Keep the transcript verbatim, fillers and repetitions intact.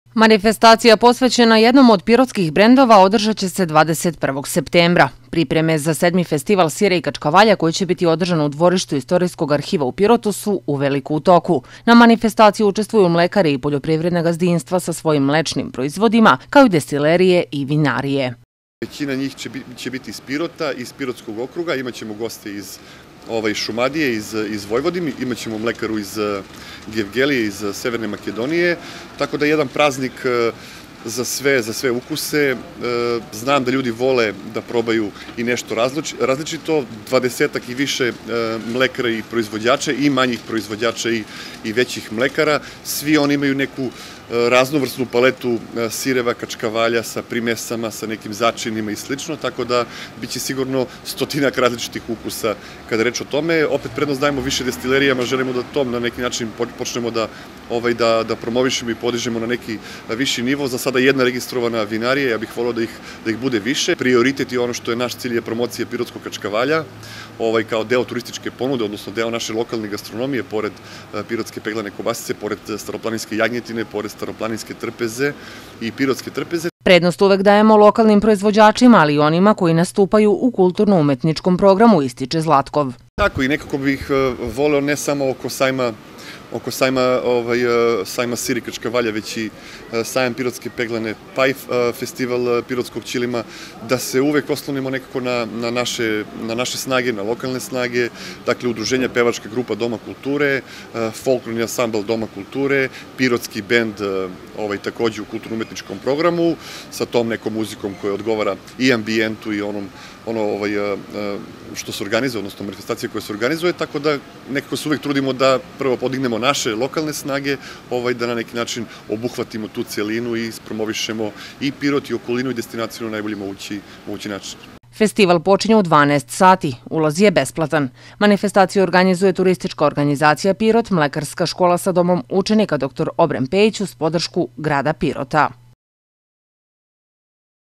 Manifestacija posvećena jednom od pirotskih brendova održat će se dvadeset prvog septembra. Pripreme za sedmi festival sira i kačkavalja koji će biti održan u dvorištu Istorijskog arhiva u Pirotu su u veliko u toku. Na manifestaciji učestvuju mlekari i poljoprivredna gazdinstva sa svojim mlečnim proizvodima, kao i destilerije i vinarije. Većina njih će biti iz Pirota, iz Pirotskog okruga, imat ćemo goste iz Ovaj, Šumadije, iz, iz Vojvodine, imat ćemo mlekaru iz Gevgelije, iz Severne Makedonije, tako da je jedan praznik za sve, za sve ukuse. Znam da ljudi vole da probaju i nešto različito, dvadesetak i više mlekara i proizvođača i manjih proizvođača i, i većih mlekara. Svi oni imaju neku raznovrsnu paletu sireva, kačkavalja sa primesama, sa nekim začinima i slično, tako da biće sigurno stotinak različitih ukusa kada reč o tome. Opet prednost dajemo više destilerijama, želimo da tom na neki način počnemo da, ovaj, da, da promovišemo i podižemo na neki viši nivo. Za sada jedna registrovana vinarija, ja bih volio da ih, da ih bude više. Prioritet je ono što je naš cilj je promocija pirotskog kačkavalja, ovaj, kao deo turističke ponude, odnosno deo naše lokalne gastronomije, pored pirotske peglane kobasice, pored staroplaninske jagnjetine, pored staroplaninske trpeze i pirotske trpeze. Prednost uvek dajemo lokalnim proizvođačima, ali i onima koji nastupaju u kulturno-umetničkom programu, ističe Zlatkov. Tako i nekako bih voleo ne samo oko sajma oko sajma, ovaj, sajma sira i kačkavalja, već i sajam pirotske peglane, pa i festival pirotskog ćilima, da se uvek oslonimo nekako na, na, naše, na naše snage, na lokalne snage, dakle udruženja pevačka grupa Doma kulture, folklorni ansambl Doma kulture, pirotski bend ovaj, takođe u kulturno-umetničkom programu, sa tom nekom muzikom koja odgovara i ambijentu i onom ono ovaj, što se organizuje, odnosno manifestacija koja se organizuje, tako da nekako se uvek trudimo da prvo podignemo naše lokalne snage, ovaj, da na neki način obuhvatimo tu celinu i promovišemo i Pirot i okolinu i destinaciju na najbolji mogući, mogući način. Festival počinje u dvanaest sati, ulaz je besplatan. Manifestaciju organizuje turistička organizacija Pirot, mlekarska škola sa domom učenika doktor Obren Pejić uz podršku grada Pirota.